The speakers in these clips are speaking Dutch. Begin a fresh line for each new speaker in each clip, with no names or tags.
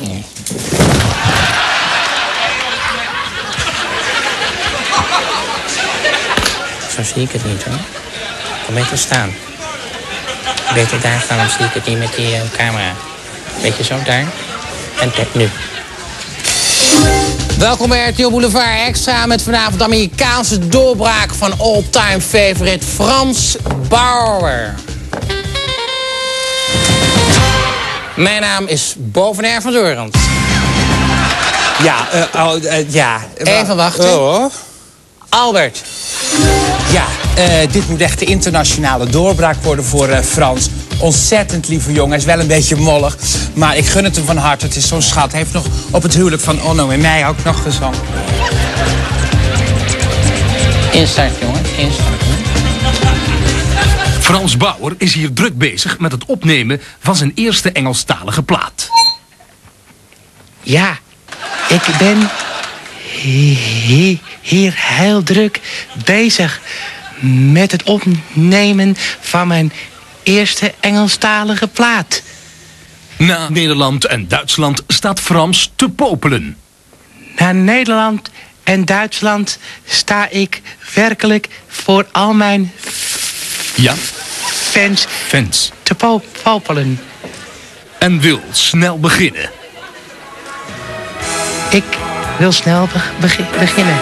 Nee. Zo zie ik het niet, hoor. Kom beter staan. Beter daar staan, dan zie ik het niet met die camera. Beetje zo, daar. En nu. Welkom bij RTL Boulevard Extra met vanavond de Amerikaanse doorbraak van all-time favorite Frans Bauer. Mijn naam is Bovenair van Dorens.
Ja,
Even wachten.
Oh.
Albert.
Ja, dit moet echt de internationale doorbraak worden voor Frans. Ontzettend lieve jongen, hij is wel een beetje mollig. Maar ik gun het hem van harte, het is zo'n schat. Hij heeft nog op het huwelijk van Onno en mij ook nog gezongen.
Instart, jongen. Instart.
Frans Bauer is hier druk bezig met het opnemen van zijn eerste Engelstalige plaat.
Ja, ik ben hier heel druk bezig met het opnemen van mijn eerste Engelstalige plaat.
Na Nederland en Duitsland staat Frans te popelen.
Na Nederland en Duitsland sta ik werkelijk voor al mijn
Ja,
fans te popelen.
en wil snel beginnen.
Ik wil snel beginnen.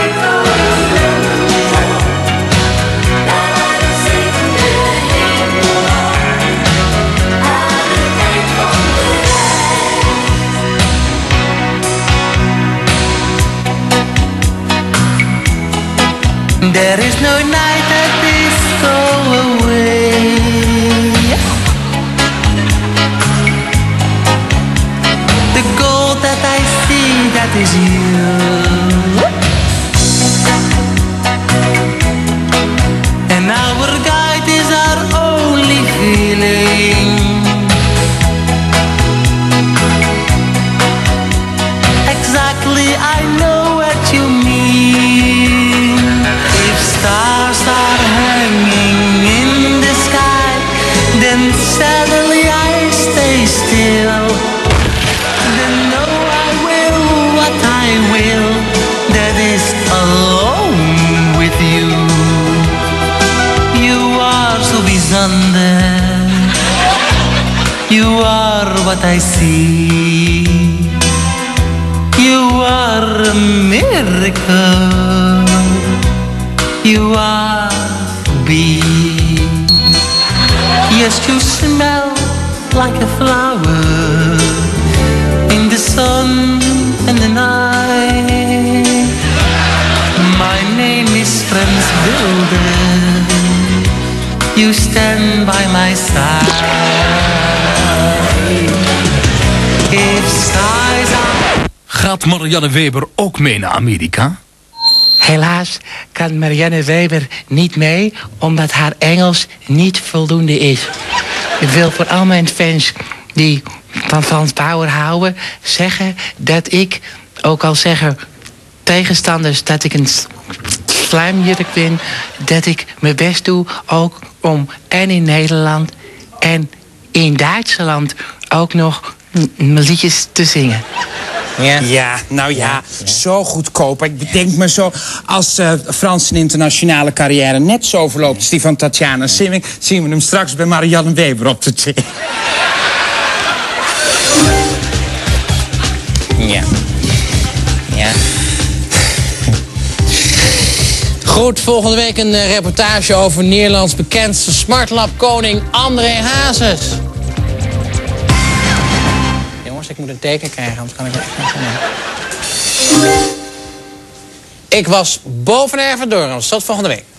There is no night that is go away. The gold that I see, that is you. And our guide is our only feeling. Exactly, I know what you mean. If stars are hanging in the sky, then suddenly I stay still. Then know I will what I will, that is alone with you. You are so bijzonder. You are what I see. You are a miracle. You are me. Yes, you smell like a flower in the sun and the night. My name is Frans Bauer. You stand by my side. If skies are...
Gaat Marianne Weber ook mee naar Amerika?
Helaas kan Marianne Weber niet mee, omdat haar Engels niet voldoende is. Ik wil voor al mijn fans die van Frans Bauer houden zeggen dat ik, ook al zeggen tegenstanders dat ik een slijmjurk ben, dat ik mijn best doe ook om en in Nederland en in Duitsland ook nog liedjes te zingen.
Ja, nou ja, zo goedkoop. Ik bedenk me zo, als Frans een internationale carrière net zo verloopt als die van Tatjana Simming, zien we hem straks bij Marianne Weber op de tv.
Ja. Ja. Goed, volgende week een reportage over Nederlands bekendste smartlap-koning André Hazes. Jongens, ik moet een teken krijgen, anders kan ik het echt niet doen. Ik was Bovenair van Dorens. Tot volgende week.